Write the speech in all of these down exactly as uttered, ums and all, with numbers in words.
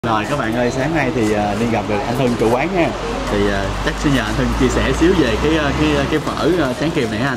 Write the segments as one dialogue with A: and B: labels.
A: Rồi các bạn ơi, sáng nay thì uh, đi gặp được anh Hưng chủ quán nha. Thì uh, chắc xin nhờ anh Hưng chia sẻ xíu về cái cái cái phở uh, tráng kiềm này ha anh.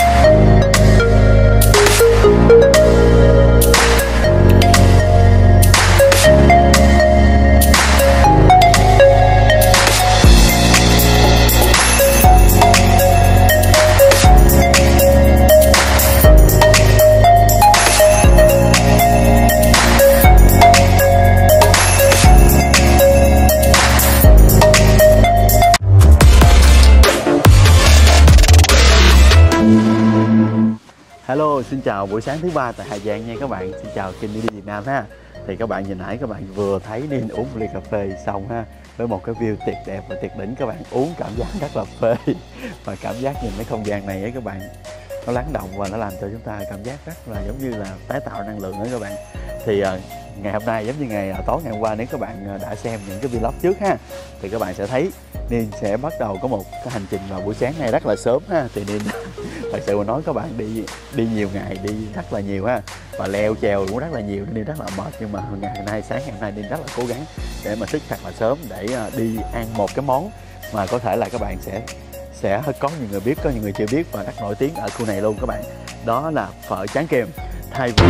A: Hello, xin chào buổi sáng thứ ba tại Hà Giang nha các bạn. Xin chào kênh đi Việt Nam ha. Thì các bạn nhìn nãy các bạn vừa thấy Ninh uống một ly cà phê xong ha, với một cái view tuyệt đẹp và tuyệt đỉnh. Các bạn uống cảm giác rất là phê và cảm giác nhìn cái không gian này ấy các bạn, nó lắng động và nó làm cho chúng ta cảm giác rất là giống như là tái tạo năng lượng nữa các bạn. Thì uh, ngày hôm nay giống như ngày uh, tối ngày hôm qua, nếu các bạn uh, đã xem những cái vlog trước ha, thì các bạn sẽ thấy Ninh sẽ bắt đầu có một cái hành trình vào buổi sáng này rất là sớm ha. Thì Ninh thật sự mà nói các bạn đi đi nhiều ngày, đi rất là nhiều ha, và leo trèo cũng rất là nhiều nên rất là mệt, nhưng mà ngày hôm nay sáng ngày hôm nay Ninh rất là cố gắng để mà thức thật là sớm để uh, đi ăn một cái món mà có thể là các bạn sẽ sẽ có nhiều người biết, có nhiều người chưa biết và rất nổi tiếng ở khu này luôn các bạn. Đó là phở tráng kiềm. Thay vì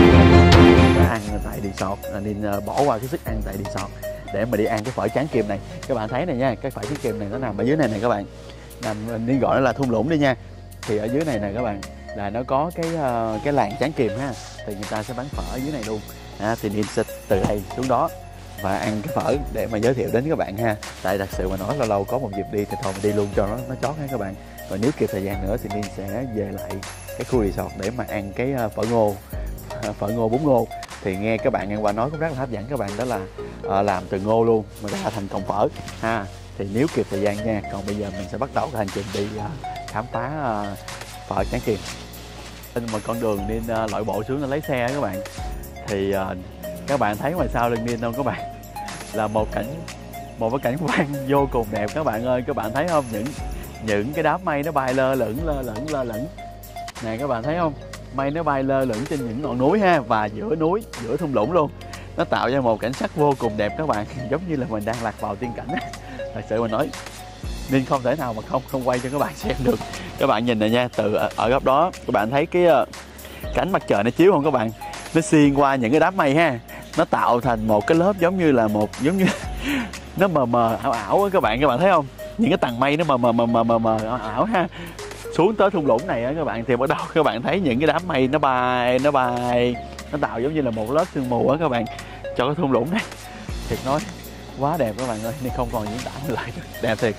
A: ăn tại resort nên bỏ qua cái sức ăn tại resort để mà đi ăn cái phở tráng kiềm này. Các bạn thấy này nha, cái phở tráng kiềm này nó nằm ở dưới này này các bạn, nằm nên gọi nó là thung lũng đi nha. Thì ở dưới này nè các bạn là nó có cái uh, cái làng tráng kiềm ha, thì người ta sẽ bán phở ở dưới này luôn à, thì Ninh sẽ từ đây xuống đó và ăn cái phở để mà giới thiệu đến các bạn ha. Tại thật sự mà nói lâu lâu có một dịp đi thì thôi mình đi luôn cho nó nó chót ha các bạn. Và nếu kịp thời gian nữa thì Ninh sẽ về lại cái khu resort để mà ăn cái phở ngô, phở ngô bún ngô. Thì nghe các bạn ăn qua nói cũng rất là hấp dẫn các bạn, đó là uh, làm từ ngô luôn mà ra thành cọng phở ha. Thì nếu kịp thời gian nha, còn bây giờ mình sẽ bắt đầu cái hành trình đi uh, khám phá uh, phở tráng kiềm. Trên một con đường Ninh uh, lội bộ xuống nó lấy xe các bạn. Thì uh, các bạn thấy ngoài sau lưng Ninh không các bạn, là một cảnh một cái cảnh quan vô cùng đẹp các bạn ơi. Các bạn thấy không, những những cái đám mây nó bay lơ lửng lơ lửng lơ lửng nè, các bạn thấy không, mây nó bay lơ lửng trên những ngọn núi ha, và giữa núi, giữa thung lũng luôn, nó tạo ra một cảnh sắc vô cùng đẹp các bạn, giống như là mình đang lạc vào tiên cảnh. Thật sự mà nói nên không thể nào mà không không quay cho các bạn xem được. Các bạn nhìn này nha, từ ở, ở góc đó các bạn thấy cái uh, cánh mặt trời nó chiếu không các bạn, nó xuyên qua những cái đám mây ha, nó tạo thành một cái lớp giống như là một giống như nó mờ mờ ảo ảo á các bạn. Các bạn thấy không, những cái tầng mây nó mờ mờ mờ mờ mờ mờ ảo ảo ha, xuống tới thung lũng này á các bạn, thì bắt đầu các bạn thấy những cái đám mây nó bay nó bay nó tạo giống như là một lớp sương mù á các bạn cho cái thung lũng này. Thiệt nói quá đẹp các bạn ơi, nên không còn diễn tả lại được, đẹp thiệt.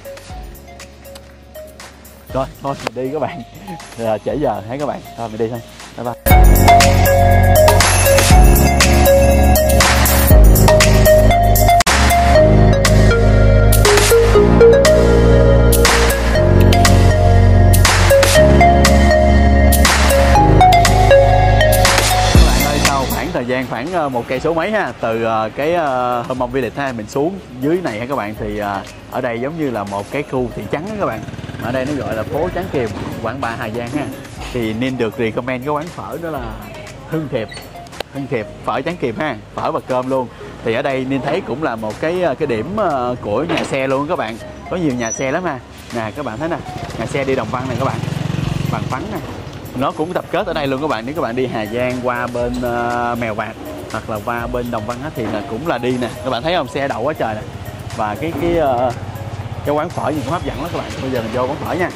A: Rồi thôi mình đi các bạn, à, trễ giờ thấy các bạn, thôi mình đi thôi, bye bye. Thời gian khoảng một cây số mấy ha, từ cái Hơ Mông Village ha, mình xuống dưới này ha các bạn. Thì ở đây giống như là một cái khu thị trấn đó các bạn, ở đây nó gọi là phố Tráng Kiềm, quận ba Hà Giang ha. Thì nên được recommend cái quán phở đó là Hưng Thiệp, Hưng Thiệp phở Tráng Kiềm ha, phở và cơm luôn. Thì ở đây nên thấy cũng là một cái cái điểm của nhà xe luôn các bạn, có nhiều nhà xe lắm ha. Nè các bạn thấy nè, nhà xe đi Đồng Văn này các bạn, Bằng Phắn nè, nó cũng tập kết ở đây luôn các bạn. Nếu các bạn đi Hà Giang qua bên uh, Mèo Vạc hoặc là qua bên Đồng Văn á, thì là cũng là đi nè, các bạn thấy không, xe đậu quá trời nè. Và cái cái uh, cái quán phở gì cũng hấp dẫn lắm các bạn. Bây giờ mình vô quán phở nha.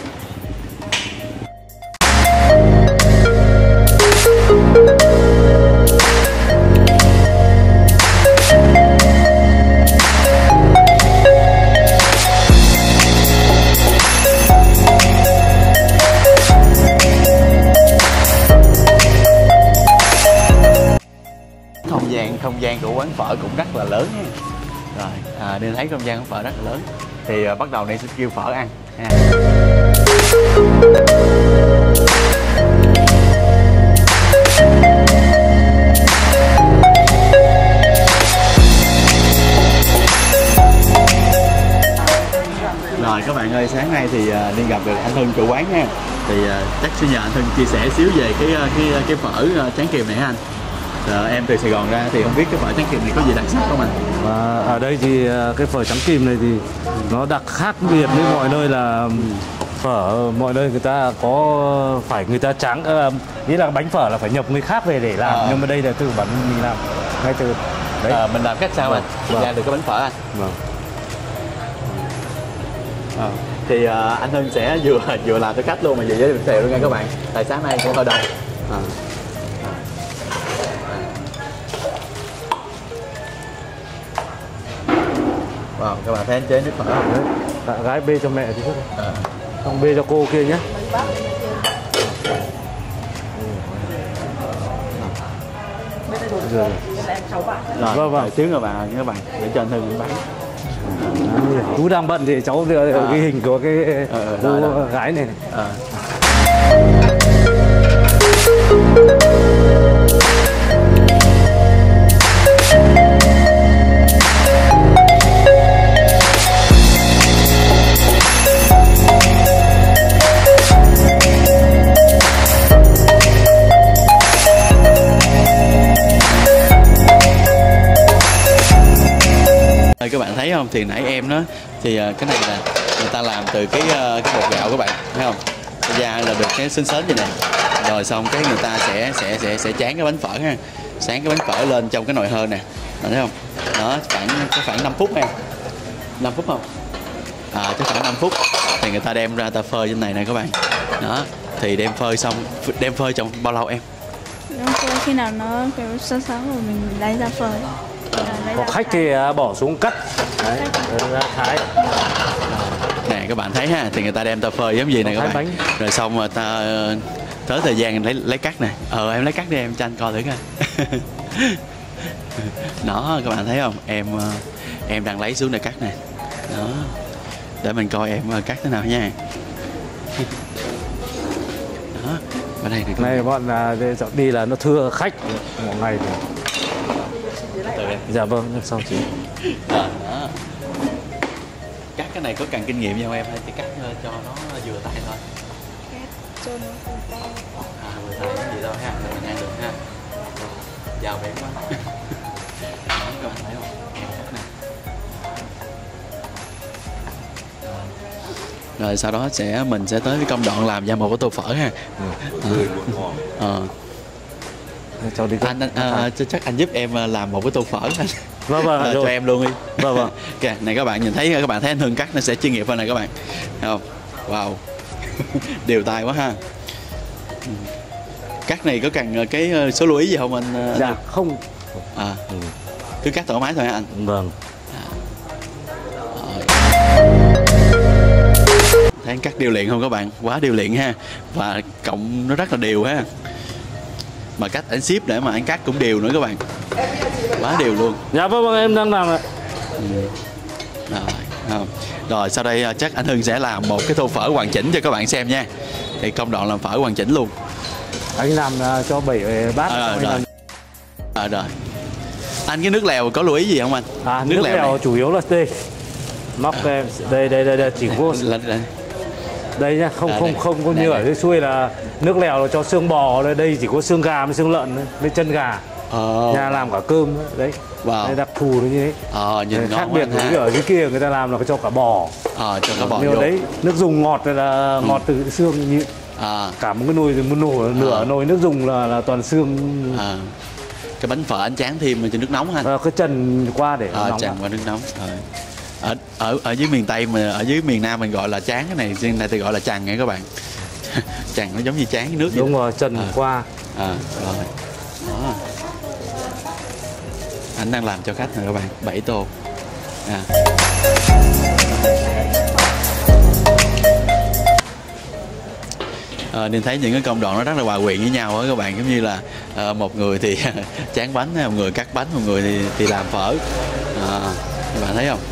A: Không gian không gian của quán phở cũng rất là lớn nha. Rồi à, nên thấy không gian quán phở rất là lớn. Thì à, bắt đầu này sẽ kêu phở ăn ha. Rồi các bạn ơi, sáng nay thì uh, đi gặp được anh Hưng chủ quán nha. Thì uh, chắc xin nhờ anh Hưng chia sẻ xíu về cái cái cái phở uh, tráng kiềm này ha anh. À, em từ Sài Gòn ra thì không biết cái phở trắng kìm này có gì đặc sắc không anh?
B: Và ở đây thì cái phở trắng kìm này thì nó đặc khác biệt với mọi nơi là phở mọi nơi người ta có phải người ta trắng, nghĩ là bánh phở là phải nhập người khác về để làm, à. Nhưng mà đây là từ bản mình làm ngay từ đấy.
A: À, mình làm cách sao anh vâng. ra được cái bánh phở anh?
B: Vâng.
A: À, thì uh, anh Hưng sẽ vừa vừa làm theo cách luôn mà vừa giới thiệu luôn nha các bạn. Tại sáng nay cũng hơi đông. À. Wow, các bạn thấy anh chế nước phở không?
B: Đấy. Gái bê cho mẹ thì trước à. Không bê cho cô kia nhé.
A: Rồi, vâng vâng, xíu rồi bạn các bạn để cho anh Hưng những bánh.
B: Chú đang bận thì cháu đưa à. cái hình của cái
A: ờ,
B: cô
A: rồi, rồi.
B: gái này. À.
A: Các bạn thấy không, thì nãy em đó thì cái này là người ta làm từ cái cái bột gạo các bạn thấy không, ra là được cái xinh xến vậy nè, rồi xong cái người ta sẽ sẽ sẽ sẽ tráng cái bánh phở ha, sáng cái bánh phở lên trong cái nồi hơn nè, bạn thấy không, đó khoảng có khoảng năm phút em, năm phút không, à chắc khoảng năm phút thì người ta đem ra ta phơi trên này nè các bạn, đó thì đem phơi xong đem phơi trong bao lâu em?
C: Đem phơi khi nào nó kiểu sớm sớm rồi mình lấy ra phơi.
B: Có khách thì bỏ xuống cắt. Đấy, ra thái.
A: Nè các bạn thấy ha, thì người ta đem ta phơi giống gì này các bạn. Bánh. Rồi xong rồi ta tới thời gian lấy lấy cắt nè. Ờ em lấy cắt đi em cho anh coi thử coi. Đó các bạn thấy không? Em em đang lấy xuống để cắt nè. Đó. Để mình coi em cắt thế nào nha. Đó. Ở đây thì
B: này bọn là đi là nó thưa khách một ngày thì. Dạ vâng, sao chị?
A: Đó, đó. Cắt cái này có cần kinh nghiệm không em hay chỉ cắt cho nó vừa tay thôi?
C: Cắt cho nó vừa tay.
A: À vừa tay cái gì đâu ha, để mình ăn được ha. Giàu bén quá. Đó, các bạn thấy không? Em cắt nè. Rồi sau đó sẽ mình sẽ tới cái công đoạn làm ra một cái tô phở ha. Ừ. À.
B: Cho đi
A: anh, anh à, chắc anh giúp em làm một cái tô phở anh.
B: Vâng vâng
A: à, cho em luôn đi.
B: Vâng vâng.
A: Kìa này các bạn nhìn thấy, các bạn thấy anh Hưng cắt nó sẽ chuyên nghiệp hơn này các bạn, thấy không? Wow. Đều tay quá ha. Cắt này có cần cái số lưu ý gì không anh?
B: Dạ không.
A: À ừ. Cứ cắt thoải mái thôi hả anh?
B: Vâng. À.
A: Thấy anh cắt điều luyện không các bạn? Quá điều luyện ha. Và cộng nó rất là đều ha. Mà cách anh ship để mà anh cắt cũng đều nữa các bạn, quá đều luôn.
B: Dạ vâng vâng em đang làm ạ.
A: Ừ. Rồi, không. Rồi sau đây chắc anh Hưng sẽ làm một cái tô phở hoàn chỉnh cho các bạn xem nha. Thì công đoạn làm phở hoàn chỉnh luôn.
B: Anh làm uh, cho bảy bát.
A: À, rồi. Làm... À, rồi. Anh cái nước lèo có lưu ý gì không anh?
B: À, nước, nước lèo, lèo chủ yếu là đây. Móc à. em đây đây đây, đây chỉ có đây nhá, không à, không đây. Không có như ở dưới xuôi là nước lèo là cho xương bò, đây đây chỉ có xương gà với xương lợn với chân gà. Ờ. Nhà làm cả cơm đấy. Wow. Đây đặc thù như thế.
A: Ờ, nhìn
B: khác biệt với ở dưới kia người ta làm là cho cả bò.
A: Ờ, cho cả bò
B: nhưng
A: vô.
B: Đấy nước dùng ngọt là ừ. ngọt từ xương như à. Cả một cái nồi một nồi nửa à. Nồi nước dùng là là toàn xương. À.
A: Cái bánh phở anh tráng thêm cho nước nóng ha.
B: À, cái trần qua để
A: à,
B: nóng.
A: Trần qua nước nóng. Rồi. Ở, ở ở dưới miền Tây mà ở dưới miền Nam mình gọi là tráng, cái này trên này thì gọi là trần nha các bạn. Trần nó giống như tráng cái nước vậy.
B: Đúng rồi, trần à. Qua.
A: À, rồi. Đó. Anh đang làm cho khách rồi các bạn, bảy tô. À. À, nên thấy những cái công đoạn nó rất là hòa quyện với nhau á các bạn, giống như là à, một người thì tráng bánh, một người cắt bánh, một người thì, thì làm phở. À, các bạn thấy không?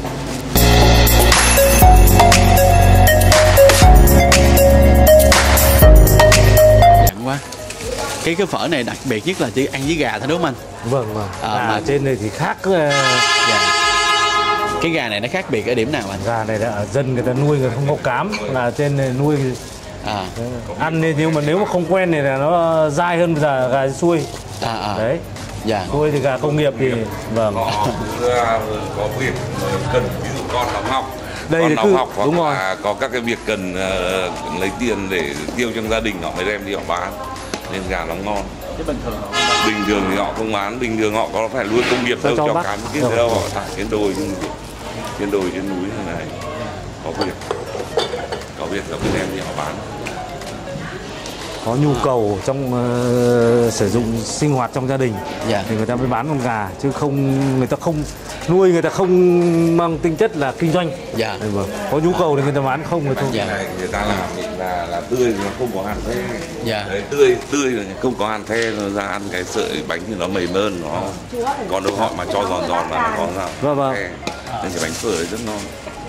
A: Dặn quá. Cái cái phở này đặc biệt nhất là chỉ ăn với gà thôi đúng không anh?
B: Vâng vâng.
A: À,
B: à,
A: mà
B: trên này thì khác uh...
A: gà. Cái gà này nó khác biệt ở điểm nào anh?
B: Gà này là ở dân người ta nuôi người không có cám, là trên này nuôi à. Ăn thì nhưng mà nếu mà không quen thì là nó dai hơn giờ gà xuôi.
A: À, à.
B: Đấy.
A: Dạ.
B: Nuôi thì gà công nghiệp thì vâng.
D: Họ cứ có việc cần ví dụ con đóng học,
B: Đây
D: con
B: thì
D: đóng
B: cứ-
D: học hoặc
B: đúng rồi.
D: là có các cái việc cần uh, lấy tiền để tiêu trong gia đình họ mới đem đi họ bán, nên gà nó ngon.
A: Chứ bình thường họ
D: Bình thường thì họ không bán, bình thường họ có phải nuôi công nghiệp đâu,
B: Cho
D: cho
B: bắt.
D: cám cái
B: Rồi.
D: đâu họ thả trên đồi trên trên đồi trên núi thế này, có việc có việc là cứ đem đi họ bán.
B: Có nhu cầu trong uh, sử dụng sinh hoạt trong gia đình,
A: Dạ.
B: thì người ta mới bán con gà, chứ không người ta không nuôi, người ta không mang tinh chất là kinh doanh.
A: Dạ.
B: Đấy, vâng. Có nhu cầu thì người ta bán, không thì thôi.
A: Dạ.
D: Này người ta làm thì là là tươi thì nó không có hàn the.
A: Dạ.
D: Đấy, tươi tươi là không có hàn the, nó ra ăn cái sợi bánh thì nó mềm hơn, nó còn đâu họ mà cho giòn giòn mà nó có ra
B: Vâng, vâng.
D: the. Nên cái bánh phở ấy rất ngon.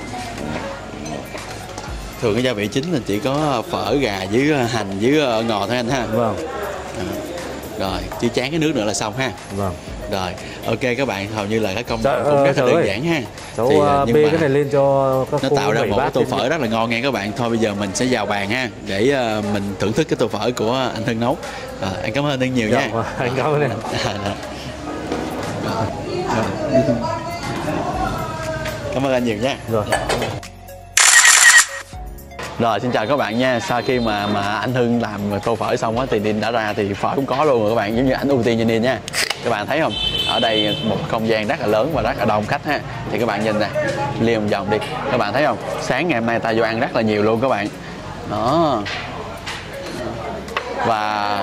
A: Thường cái gia vị chính là chỉ có phở gà với hành với ngò thôi anh ha.
B: Vâng.
A: À, rồi chứ chán cái nước nữa là xong ha.
B: Vâng.
A: Rồi ok các bạn, hầu như là cái công
B: Dạ,
A: đoạn cũng
B: ờ,
A: rất là
B: trời
A: đơn
B: ơi.
A: giản ha.
B: Cháu
A: Thì, ờ,
B: uh,
A: nhưng
B: bê
A: mà
B: cái này lên cho các
A: nó
B: cô
A: tạo ra
B: bảy
A: một
B: bát
A: cái tô
B: trên-
A: phở rất là ngon nghe các bạn. Thôi bây giờ mình sẽ vào bàn ha, để ờ, mình thưởng thức cái tô phở của anh Hưng nấu. À, anh cảm ơn anh nhiều
B: Dạ,
A: nha.
B: vâng, anh cảm ơn em.
A: À, đó. Rồi. Cảm ơn anh nhiều nha.
B: Rồi.
A: Rồi xin chào các bạn nha. Sau khi mà mà anh Hưng làm tô phở xong á thì Ninh đã ra thì phở cũng có luôn rồi các bạn, giống như ảnh ưu tiên cho Ninh nha. Các bạn thấy không? Ở đây một không gian rất là lớn và rất là đông khách ha. Thì các bạn nhìn nè, liền một vòng đi. Các bạn thấy không? Sáng ngày hôm nay ta vô ăn rất là nhiều luôn các bạn. Đó. Và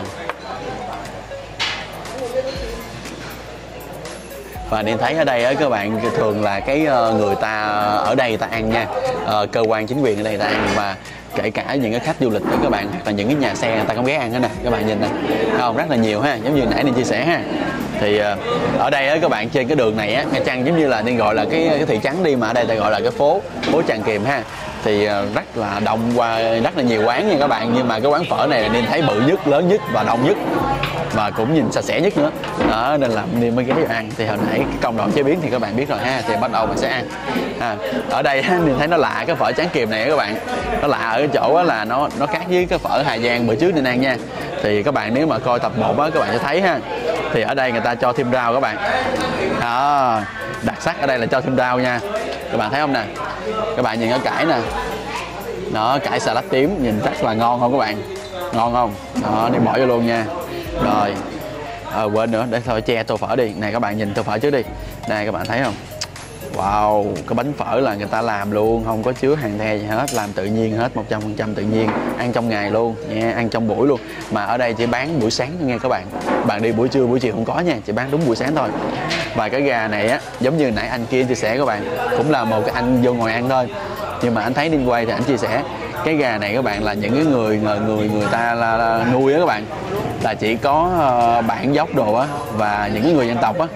A: Và Ninh thấy ở đây á các bạn, thường là cái ờ, người ta ở đây người ta ăn nha, ờ, cơ quan chính quyền ở đây người ta ăn, mà kể cả những cái khách du lịch đó các bạn, hoặc là những cái nhà xe người ta cũng ghé ăn đó nè, các bạn nhìn nè, thấy không, rất là nhiều ha, giống như nãy Ninh chia sẻ ha. Thì ờ, ở đây á các bạn, trên cái đường này á, Nha Trang giống như là Ninh gọi là cái cái thị trấn đi, mà ở đây ta gọi là cái phố phố Tràng Kiềm ha. Thì ờ, rất là đông, qua rất là nhiều quán nha các bạn, nhưng mà cái quán phở này là Ninh thấy bự nhất, lớn nhất và đông nhất, và cũng nhìn sạch sẽ nhất nữa đó, nên là Ninh mới ghé vào ăn. Thì hồi nãy cái công đoạn chế biến thì các bạn biết rồi ha, thì bắt đầu mình sẽ ăn ha. Ở đây Ninh thấy nó lạ, cái phở Tráng Kiềm này các bạn, nó lạ ở cái chỗ là nó nó khác với cái phở Hà Giang bữa trước Ninh ăn nha. Thì các bạn nếu mà coi tập một á các bạn sẽ thấy ha, thì ở đây người ta cho thêm rau các bạn đó, đặc sắc ở đây là cho thêm rau nha, các bạn thấy không nè, các bạn nhìn cái cải nè, đó, cải xà lách tím nhìn rất là ngon không các bạn, ngon không đó, đi bỏ vô luôn nha. Rồi à, quên nữa, để thôi che tô phở đi này, các bạn nhìn tô phở trước đi, này các bạn thấy không, wow, cái bánh phở là người ta làm luôn, không có chứa hàng the gì hết, làm tự nhiên hết, một trăm phần trăm tự nhiên, ăn trong ngày luôn nha, ăn trong buổi luôn, mà ở đây chỉ bán buổi sáng thôi nghe các bạn, bạn đi buổi trưa buổi chiều không có nha, chỉ bán đúng buổi sáng thôi. Và cái gà này á, giống như nãy anh kia chia sẻ các bạn, cũng là một cái anh vô ngồi ăn thôi, nhưng mà anh thấy Ninh quay thì anh chia sẻ cái gà này các bạn là những cái người người người, người ta là, là nuôi á các bạn, là chỉ có uh, bản dốc đồ á, và những cái người dân tộc á,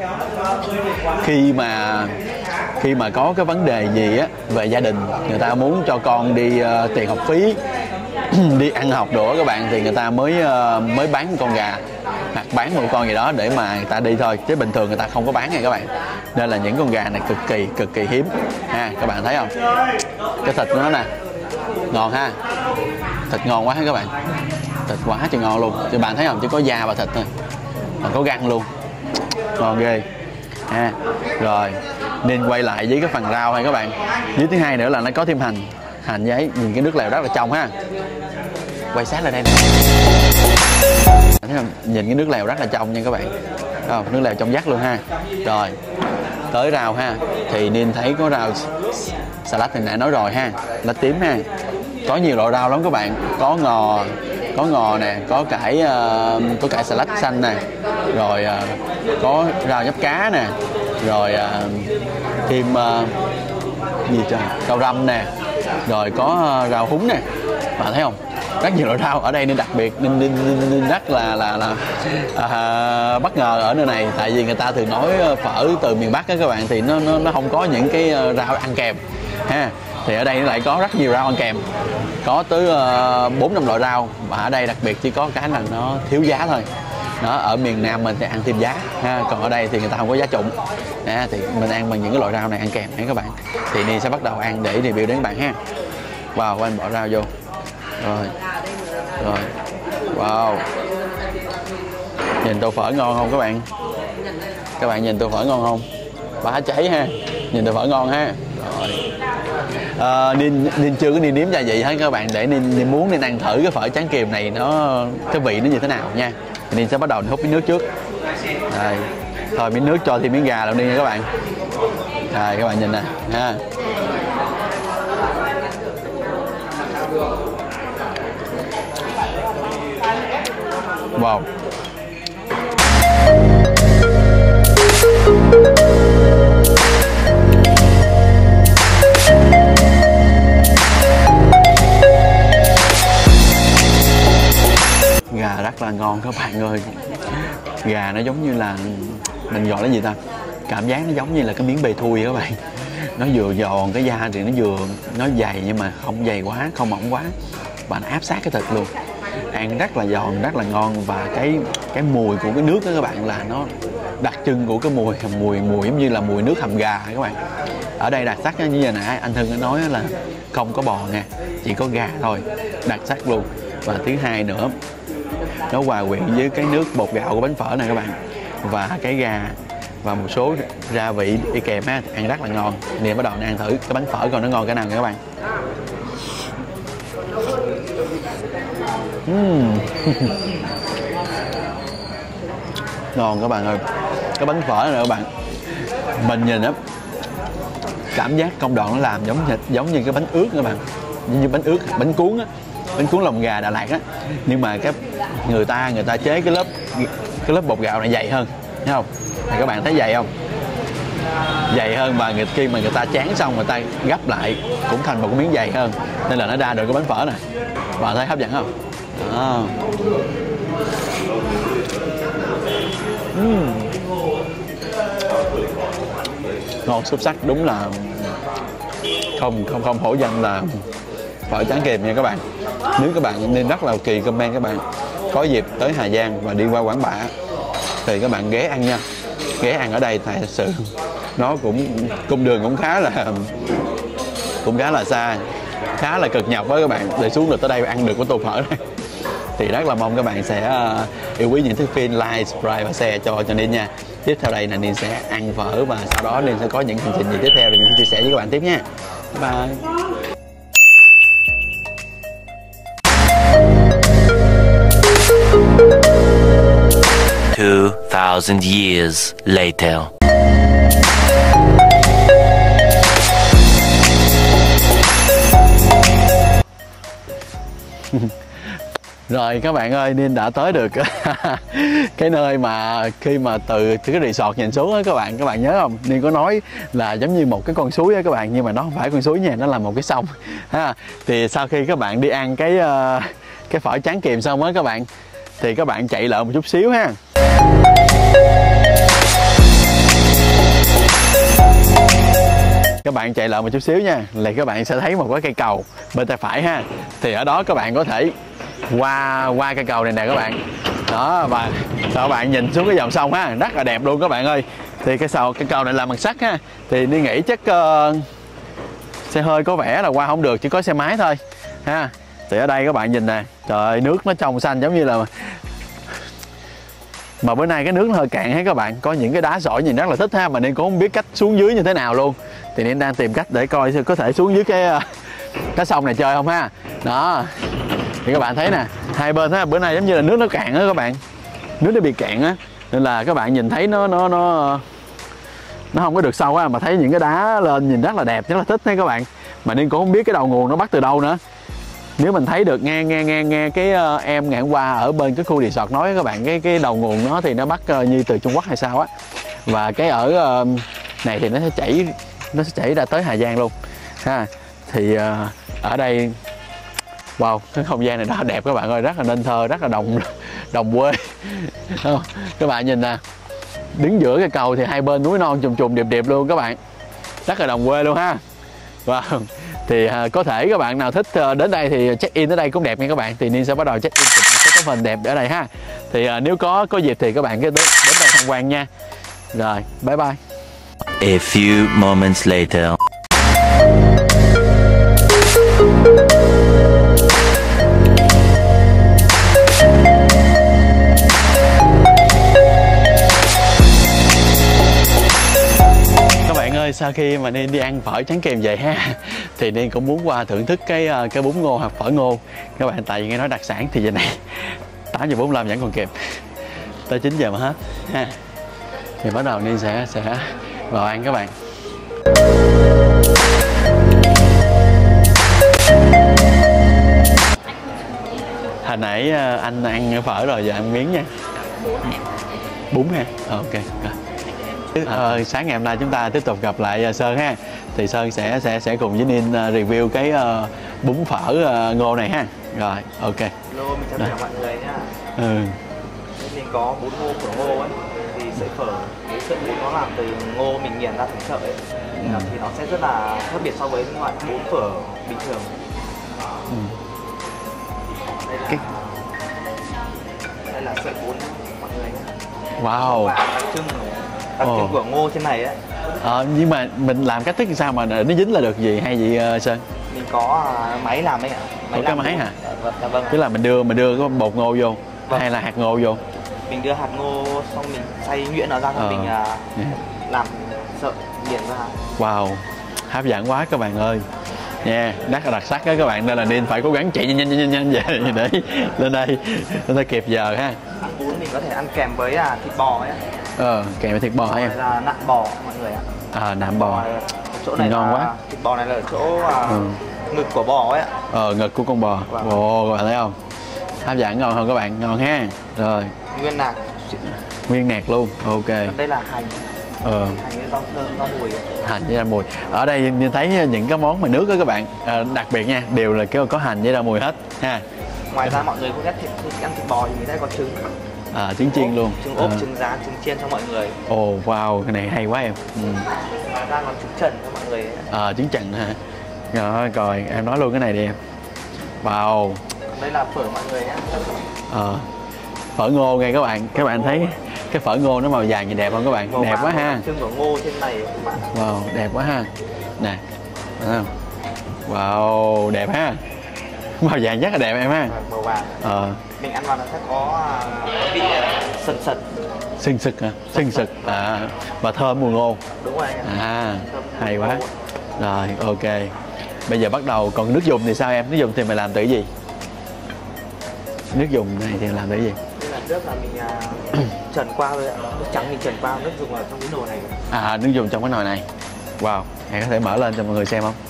A: khi mà khi mà có cái vấn đề gì á về gia đình, người ta muốn cho con đi uh, tiền học phí đi ăn học đồ á các bạn, thì người ta mới uh, mới bán một con gà hoặc bán một con gì đó để mà người ta đi thôi, chứ bình thường người ta không có bán nha các bạn. Nên là những con gà này cực kỳ cực kỳ hiếm ha, các bạn thấy không, cái thịt của nó nè, ngon ha, thịt ngon quá ha các bạn, thịt quá trời ngon luôn, thì bạn thấy không, chỉ có da và thịt thôi, còn có găng luôn, ngon ghê ha. Rồi nên quay lại với cái phần rau này các bạn, với thứ hai nữa là nó có thêm hành, hành giấy, nhìn cái nước lèo rất là trong ha, quay sát lại đây nè, thấy không, nhìn cái nước lèo rất là trong nha các bạn, thấy không, nước lèo trong vắt luôn ha. Rồi tới rau ha, thì nên thấy có rau salad thì nãy nói rồi ha, lá tím ha, có nhiều loại rau lắm các bạn, có ngò, có ngò nè, có cải uh, có cải xà lách xanh nè, rồi uh, có rau nhấp cá nè, rồi uh, thêm uh, gì trời, rau răm nè, rồi có uh, rau húng nè, bạn thấy không, rất nhiều loại rau ở đây nên đặc biệt nên, nên, nên, nên rất là là là à, bất ngờ ở nơi này, tại vì người ta thường nói phở từ miền Bắc á các bạn, thì nó nó nó không có những cái rau ăn kèm ha, thì ở đây nó lại có rất nhiều rau ăn kèm, có tới bốn năm loại rau, mà ở đây đặc biệt chỉ có cái là nó thiếu giá thôi. Đó, ở miền Nam mình thì ăn thêm giá ha, còn ở đây thì người ta không có giá trụng ha, thì mình ăn bằng những cái loại rau này ăn kèm ha các bạn. Thì Ni sẽ bắt đầu ăn để review đến các bạn ha. Wow, anh bỏ rau vô. Rồi. Rồi. Wow. Nhìn tô phở ngon không các bạn? Các bạn nhìn tô phở ngon không? Bá cháy ha. Nhìn tô phở ngon ha. Rồi. À, nên nên chưa có đi nếm gia vị hết các bạn, để nên, nên muốn nên ăn thử cái phở tráng kiềm này nó cái vị nó như thế nào nha. Nên sẽ bắt đầu hút miếng nước trước. Đây. Thôi miếng nước cho thêm miếng gà luôn đi nha các bạn. Đây các bạn nhìn nè ha. Wow. Gà rất là ngon các bạn ơi. Gà nó giống như là mình gọi là gì ta, cảm giác nó giống như là cái miếng bề thui các bạn. Nó vừa giòn, cái da thì nó vừa nó dày nhưng mà không dày quá, không mỏng quá, và nó áp sát cái thịt luôn. Ăn rất là giòn, rất là ngon. Và cái cái mùi của cái nước đó các bạn, là nó đặc trưng của cái mùi mùi mùi giống như là mùi nước hầm gà các bạn. Ở đây đặc sắc như giờ nãy anh Thân có nói là không có bò nha, chỉ có gà thôi, đặc sắc luôn. Và thứ hai nữa, nó hòa quyện với cái nước bột gạo của bánh phở này các bạn, và cái gà và một số gia vị đi kèm ha, ăn rất là ngon. Nên bắt đầu ăn thử cái bánh phở coi nó ngon cái nào nha các bạn. uhm. Ngon các bạn ơi. Cái bánh phở này các bạn, mình nhìn á, cảm giác công đoạn nó làm giống thịt, giống như cái bánh ướt các bạn, như bánh ướt, bánh cuốn á, bánh cuốn lòng gà Đà Lạt á. Nhưng mà cái người ta người ta chế cái lớp cái lớp bột gạo này dày hơn, thấy không? Thì các bạn thấy dày không? Dày hơn, và người, khi mà người ta chán xong người ta gấp lại cũng thành một cái miếng dày hơn, nên là nó ra được cái bánh phở này. Bạn thấy hấp dẫn không? Đó. Uhm. Ngon xuất sắc, đúng là không không không hổ danh là phở tráng kiềm nha các bạn. Nếu các bạn nên rất là kỳ comment các bạn có dịp tới Hà Giang và đi qua Quảng Bạ thì các bạn ghé ăn nha. Ghé ăn ở đây thật sự nó cũng cung đường cũng khá là cũng khá là xa, khá là cực nhọc với các bạn để xuống được tới đây ăn được cái tô phở này. Thì rất là mong các bạn sẽ uh, yêu quý những thước phim, like, subscribe và share cho cho Ninh nha. Tiếp theo đây là Ninh sẽ ăn phở và sau đó Ninh sẽ có những hành trình gì tiếp theo thì Ninh sẽ chia sẻ với các bạn tiếp nha. Bye.
E: Two thousand years later.
A: Rồi các bạn ơi, Ninh đã tới được cái nơi mà khi mà từ, từ cái resort nhìn xuống á các bạn, các bạn nhớ không? Ninh có nói là giống như một cái con suối á các bạn, nhưng mà nó không phải con suối nha, nó là một cái sông ha. Thì sau khi các bạn đi ăn cái uh, cái phở tráng kiềm xong á các bạn, thì các bạn chạy lại một chút xíu ha. Các bạn chạy lại một chút xíu nha, là các bạn sẽ thấy một cái cây cầu bên tay phải ha. Thì ở đó các bạn có thể qua qua cây cầu này nè các bạn. Đó, và các bạn nhìn xuống cái dòng sông ha, rất là đẹp luôn các bạn ơi. Thì cái sầu cái cầu này làm bằng sắt ha. Thì đi nghĩ chắc uh, xe hơi có vẻ là qua không được, chỉ có xe máy thôi ha. Thì ở đây các bạn nhìn nè, trời ơi, nước nó trong xanh giống như là, mà bữa nay cái nước nó hơi cạn hết các bạn, có những cái đá sỏi nhìn rất là thích ha, mà nên cũng không biết cách xuống dưới như thế nào luôn. Thì nên đang tìm cách để coi có thể xuống dưới cái cái sông này chơi không ha. Đó, thì các bạn thấy nè, hai bên á, bữa nay giống như là nước nó cạn á các bạn, nước nó bị cạn á, nên là các bạn nhìn thấy nó nó nó nó không có được sâu á, mà thấy những cái đá lên nhìn rất là đẹp, rất là thích đấy các bạn. Mà nên cũng không biết cái đầu nguồn nó bắt từ đâu nữa. Nếu mình thấy được nghe nghe nghe nghe cái uh, em ngày hôm qua ở bên cái khu resort nói các bạn, cái cái đầu nguồn nó thì nó bắt uh, như từ Trung Quốc hay sao á, và cái ở uh, này thì nó sẽ chảy nó sẽ chảy ra tới Hà Giang luôn ha. Thì uh, ở đây wow, cái không gian này rất là đẹp các bạn ơi, rất là nên thơ, rất là đồng đồng quê. Các bạn nhìn nè, đứng giữa cái cầu thì hai bên núi non trùng trùng điệp điệp luôn các bạn, rất là đồng quê luôn ha. Wow. Thì uh, có thể các bạn nào thích uh, đến đây thì check in ở đây cũng đẹp nha các bạn. Thì Ninh sẽ bắt đầu check in chụp một số tấm hình đẹp ở đây ha. Thì uh, nếu có có dịp thì các bạn cứ đến, đến đây tham quan nha. Rồi, bye bye.
E: A few moments later.
A: sau khi mà Niên đi ăn phở tráng kèm vậy ha, thì Niên cũng muốn qua thưởng thức cái cái bún ngô hoặc phở ngô các bạn, tại vì nghe nói đặc sản thì giờ này tám giờ bốn mươi lăm vẫn còn kịp, tới chín giờ mà hết ha. Thì bắt đầu Niên sẽ sẽ vào ăn các bạn. Hồi nãy anh ăn phở rồi, giờ ăn miếng nha. Bún ha, ok. À, sáng ngày hôm nay chúng ta tiếp tục gặp lại Sơn ha. Thì Sơn sẽ sẽ sẽ cùng với Niên review cái uh, bún phở uh, ngô này ha. Rồi, ok.
F: Hello, mình chào tất cả mọi người nhá.
A: Ừ.
F: Mình có bún ngô phở ngô ấy. Thì sợi phở, cái sợi bún nó làm từ ngô mình nghiền ra thành sợi ấy. Ừ. Thì nó sẽ rất là khác biệt so với loại bún phở bình thường.
A: Ừ.
F: Đây là,
A: cái...
F: đây là sợi bún mọi người nhé.
A: Wow.
F: Và đặc trưng đặc trưng của ngô trên này ấy.
A: Ờ, nhưng mà mình làm cách thức sao mà nó dính là được gì hay gì uh, Sơn?
F: Mình có uh, máy làm ấy ạ.
A: Máy có cái máy hả?
F: Dạ vâng.
A: Tức là mình đưa mình đưa cái bột ngô vô, vâng, hay là hạt ngô vô?
F: Mình đưa hạt ngô xong mình xay nhuyễn nó ra, xong ờ. mình uh, yeah. làm sợi nghiền ra.
A: Wow, hấp dẫn quá các bạn ơi. Nha, yeah, rất là đặc sắc đó các bạn, nên là Niên phải cố gắng chạy nhanh nhanh nhanh nhanh về để lên đây lên đây kịp giờ ha.
F: Ăn bún mình có thể ăn kèm với à, thịt bò ấy.
A: Ờ, kèm với thịt bò hay
F: em. Đây là nạm bò mọi người ạ.
A: À, nạm bò.
F: Chỗ này
A: ngon
F: là,
A: quá.
F: Thịt bò này là ở chỗ à, ừ. ngực của bò ấy ạ.
A: Ờ, ngực của con bò.
F: Vâng.
A: Ồ, các bạn thấy không? Hấp dẫn ngon không các bạn? Ngon ha. Rồi.
F: Nguyên nạc.
A: Nguyên nạc luôn. Ok.
F: Đây là hành.
A: Ờ.
F: Hành với rau thơm, rau mùi.
A: Hành với rau mùi. Ở đây nhìn thấy những cái món mà nước đó các bạn, à, đặc biệt nha, đều là có hành với rau mùi hết ha.
F: Ngoài ra mọi người cũng ghét thịt, ăn thịt bò thì mình sẽ có trứng.
A: À, trứng chiên luôn.
F: Trứng ốp,
A: à.
F: trứng rán, trứng chiên cho mọi người.
A: Ồ, wow, cái này hay quá em. Ừ.
F: Ngoài ra còn trứng trần cho mọi người.
A: À, trứng trần hả? Rồi, rồi em nói luôn cái này đi em. Wow.
F: Đây là phở mọi người nhé.
A: Ờ, phở ngô nghe các bạn, các bạn thấy cái phở ngô nó màu vàng gì đẹp không các bạn?
F: Màu
A: đẹp quá ha.
F: Trưng của ngô trên này các bạn.
A: Wow, đẹp quá ha. Nè, thấy không? Wow, đẹp ha. Màu vàng rất là đẹp em ha.
F: Màu vàng.
A: Ờ.
F: Mình ăn vào nó sẽ có vị sần sật.
A: Sưng sực hả? Sưng sực. À, và thơm mùi ngô.
F: Đúng rồi anh ạ.
A: À, hay quá. Rồi, ok. Bây giờ bắt đầu, còn nước dùng thì sao em? Nước dùng thì mày làm từ cái gì? Nước dùng này thì làm từ cái gì?
F: Đây là nước là mình uh, trần qua thôi ạ. Nước trắng mình trần qua, nước dùng ở trong cái nồi này.
A: À, nước dùng trong cái nồi này. Wow, em có thể mở lên cho mọi người xem không?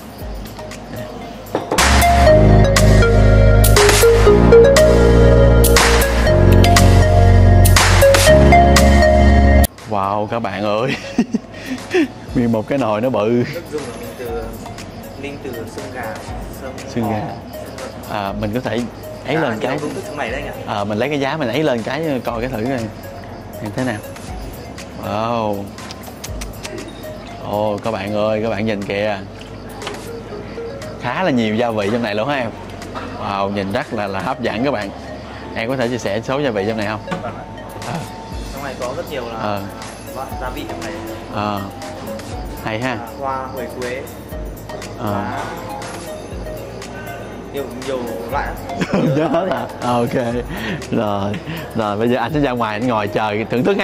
A: Wow các bạn ơi. Nguyên một cái nồi nó bự.
F: Nước dùng là mình từ ninh từ xương gà, xương,
A: xương gà. À, mình có thể ấy lên cái
F: này đấy
A: à, mình lấy cái giá mình ấy lên cái coi cái thử này em thế nào. Wow. Ồ các bạn ơi, các bạn nhìn kìa, khá là nhiều gia vị trong này luôn hả em? Wow, nhìn rất là là hấp dẫn các bạn. Em có thể chia sẻ số gia vị trong này không?
F: À. Trong này có rất nhiều là
A: à.
F: gia vị trong này.
A: À. Hay ha.
F: À, hoa huệ quế.
A: À.
F: nhiều nhiều loại
A: nhớ hết hả? Ok rồi, rồi bây giờ anh sẽ ra ngoài anh ngồi chờ thưởng thức ha.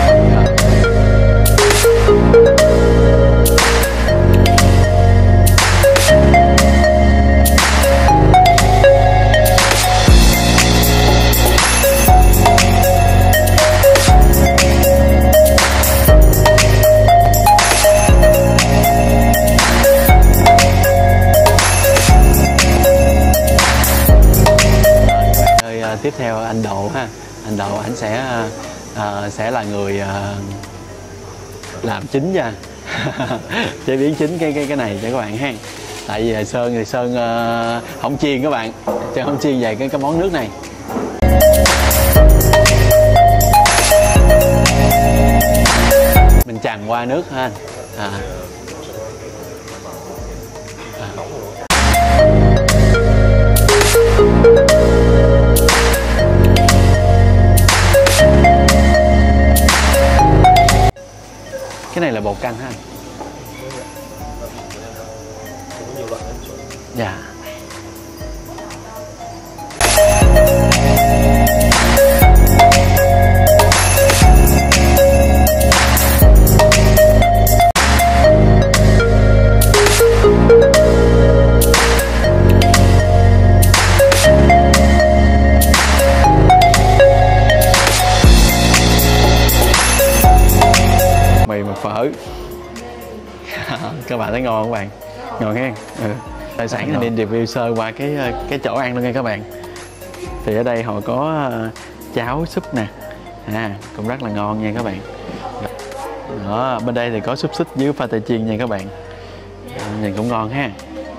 A: Tiếp theo anh Độ ha, anh Độ anh sẽ uh, sẽ là người uh, làm chính nha. Chế biến chính cái cái cái này cho các bạn ha. Tại vì Sơn thì Sơn uh, không chiên các bạn, Sơn không chiên về cái cái món nước này. Mình chần qua nước ha. À. À. Cái này là bột canh ha. Dạ. thấy ngon các bạn, ngon ha. Ừ. Tài sản thì nên review sơ qua cái cái chỗ ăn luôn nha các bạn. Thì ở đây họ có cháo súp nè, à, cũng rất là ngon nha các bạn. Đó, bên đây thì có xúc xích với pha tê chiên nha các bạn, nhìn cũng ngon ha.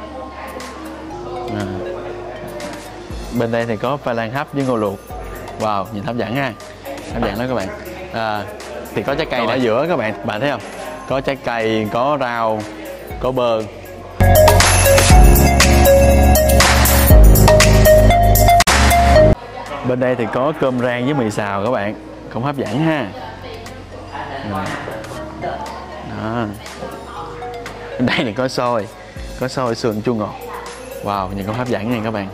A: À. Bên đây thì có khoai lang hấp với ngô luộc, wow, nhìn hấp dẫn ha, hấp dẫn đó các bạn. À, thì có trái cây ở giữa các bạn, bạn thấy không? Có trái cây, có rau, có bơ. Bên đây thì có cơm rang với mì xào các bạn, cũng hấp dẫn ha. Đó. Bên đây thì có xôi, có xôi sườn chua ngọt, wow, nhìn cũng hấp dẫn nha các bạn.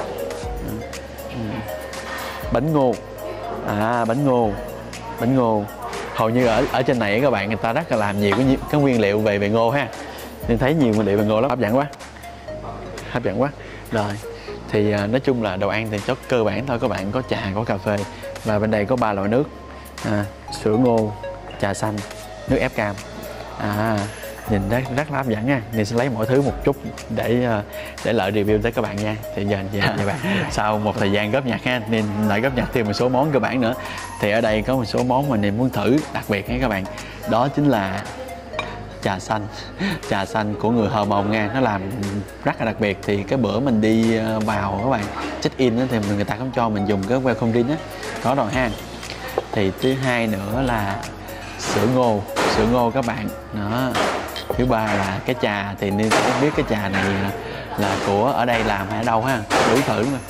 A: Bánh ngô, à bánh ngô, bánh ngô. Hầu như ở ở trên này các bạn, người ta rất là làm nhiều cái, cái nguyên liệu về về ngô ha, nên thấy nhiều nguyên liệu về ngô lắm, hấp dẫn quá, hấp dẫn quá. Rồi thì à, nói chung là đồ ăn thì cho cơ bản thôi các bạn, có trà, có cà phê, và bên đây có ba loại nước, à, sữa ngô, trà xanh, nước ép cam. À, nhìn rất rất là hấp dẫn nha. Nên sẽ lấy mọi thứ một chút để để lại review tới các bạn nha. Thì giờ vậy các bạn, sau một thời gian góp nhặt ha, nên lại góp nhặt thêm một số món cơ bản nữa. Thì ở đây có một số món mà nên muốn thử đặc biệt nha các bạn, đó chính là trà xanh, trà xanh của người Hờ Mông nha, nó làm rất là đặc biệt. Thì cái bữa mình đi vào các bạn check in đó, thì người ta cũng cho mình dùng cái welcome drink á, có rồi ha. Thì thứ hai nữa là sữa ngô, sữa ngô các bạn đó. Thứ ba là cái trà, thì nên cũng biết cái trà này là của ở đây làm hay ở đâu ha, thử thử mà.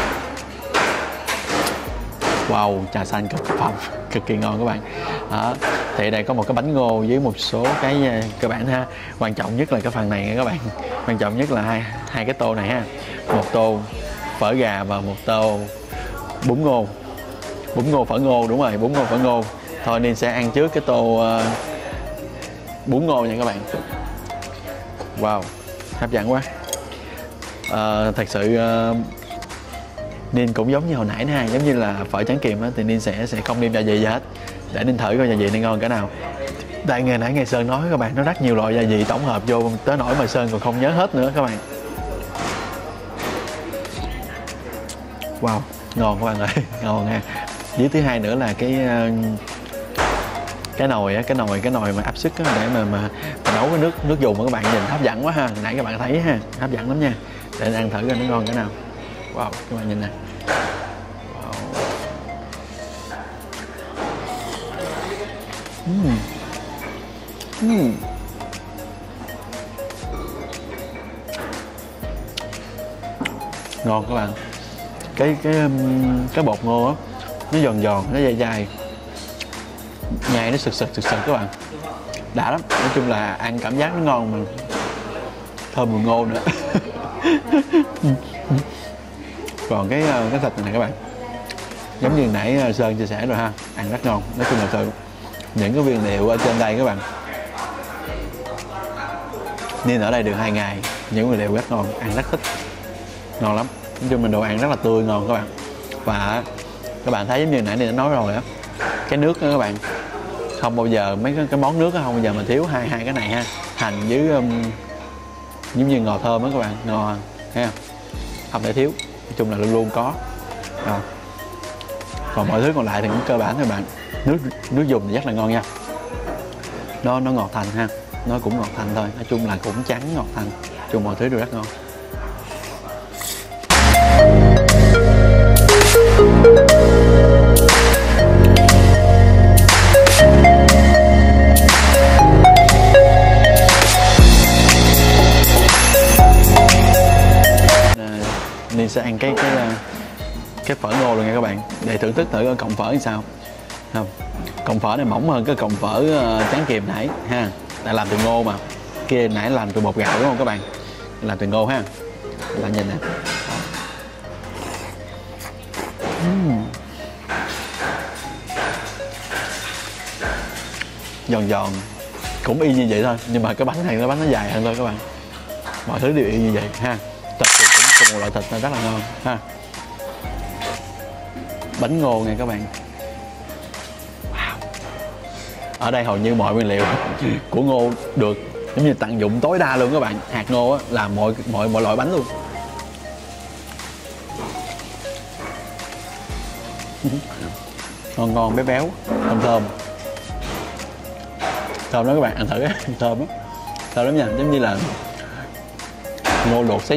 A: Wow, trà xanh cực phẩm, cực kỳ ngon các bạn. Đó. Thì ở đây có một cái bánh ngô với một số cái cơ bản ha. Quan trọng nhất là cái phần này nha các bạn. Quan trọng nhất là hai hai cái tô này ha. Một tô phở gà và một tô bún ngô. Bún ngô phở ngô, đúng rồi, bún ngô phở ngô. Thôi nên sẽ ăn trước cái tô uh, bún ngô nha các bạn. Wow, hấp dẫn quá. Uh, thật sự uh, Nên cũng giống như hồi nãy ha, giống như là phở trắng kiềm á, thì Nên sẽ sẽ không nêm gia vị gì hết, để Nên thử coi gia vị Nên ngon cỡ nào. Tại ngày nãy ngày Sơn nói các bạn, nó rất nhiều loại gia vị tổng hợp vô tới nỗi mà Sơn còn không nhớ hết nữa các bạn. Wow, ngon các bạn ơi, ngon ha. Với thứ hai nữa là cái cái nồi á, cái nồi cái nồi mà áp suất á, để mà, mà mà nấu cái nước nước dùng của các bạn, nhìn hấp dẫn quá ha. Nãy các bạn thấy ha, hấp dẫn lắm nha. Để ăn thử coi nó ngon cỡ nào. Wow, các bạn nhìn nè. Wow. Uhm. Uhm. Ngon các bạn. Cái cái cái bột ngô á, nó giòn giòn, nó dai dai, nhai nó sực sực sực sực các bạn, đã lắm. Nói chung là ăn cảm giác nó ngon mà thơm mùi ngô nữa. Còn cái cái thịt này các bạn, giống như nãy Sơn chia sẻ rồi ha, ăn rất ngon. Nói chung là sự những cái nguyên liệu ở trên đây các bạn, nên ở đây được hai ngày, những nguyên liệu rất ngon, ăn rất thích, ngon lắm. Nói chung là đồ ăn rất là tươi ngon các bạn. Và các bạn thấy giống như nãy Nên đã nói rồi á, cái nước đó các bạn, không bao giờ mấy cái, cái món nước đó không bao giờ mà thiếu hai hai cái này ha. Hành với um, giống như ngò thơm đó các bạn, ngò thấy không, không thể thiếu. Nói chung là luôn luôn có. À. Còn mọi thứ còn lại thì cũng cơ bản thôi bạn. Nước nước dùng thì rất là ngon nha. Nó nó ngọt thành ha, nó cũng ngọt thành thôi. Nói chung là cũng trắng ngọt thành. Nói chung mọi thứ đều rất ngon. Nên sẽ ăn cái cái cái phở ngô luôn nha các bạn, để thưởng thức thử cọng phở như sao. Không, cọng phở này mỏng hơn cái cọng phở uh, trắng kiềm nãy ha, tại làm từ ngô mà, kia nãy làm từ bột gạo đúng không các bạn, làm từ ngô ha. Các bạn nhìn nè. Uhm. Giòn giòn, cũng y như vậy thôi, nhưng mà cái bánh này cái bánh nó dài hơn thôi các bạn. Mọi thứ đều y như vậy ha. Thịt thì cũng cùng một loại thịt nó rất là ngon ha. Bánh ngô nha các bạn. Wow. Ở đây hầu như mọi nguyên liệu của ngô được giống như tận dụng tối đa luôn các bạn. Hạt ngô á, làm mọi mọi mọi loại bánh luôn. Ngon ngon béo béo, thơm thơm. Thơm lắm các bạn, ăn thử á, thơm lắm. Thơm lắm nha, giống như là ngô luộc xấy.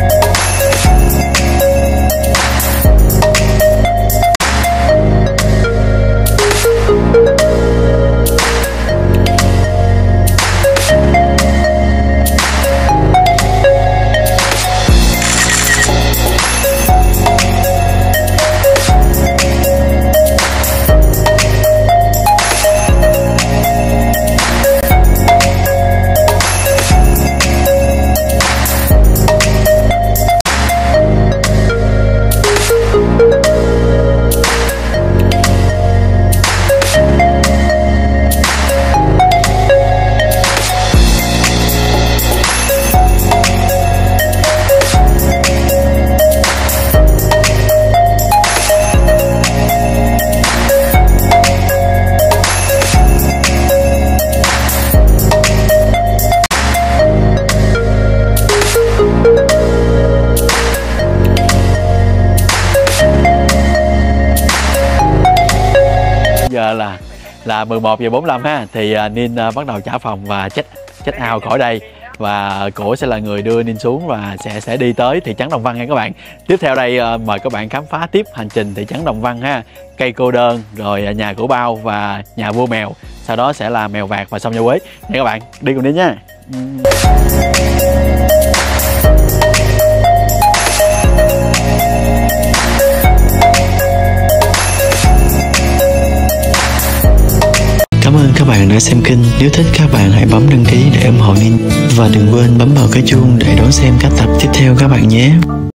A: Giờ là là mười một giờ bốn mươi lăm ha, thì uh, Ninh uh, bắt đầu trả phòng và check check out khỏi đây, và cổ sẽ là người đưa Ninh xuống và sẽ sẽ đi tới thị trấn Đồng Văn nha các bạn. Tiếp theo đây uh, mời các bạn khám phá tiếp hành trình thị trấn Đồng Văn ha, cây cô đơn, rồi uh, nhà của Bao và nhà vua mèo, sau đó sẽ là mèo vạc và sông Nho Quế nha các bạn. Đi cùng đi nha.
G: Cảm ơn các bạn đã xem kênh. Nếu thích các bạn hãy bấm đăng ký để ủng hộ Ninh. Và đừng quên bấm vào cái chuông để đón xem các tập tiếp theo các bạn nhé.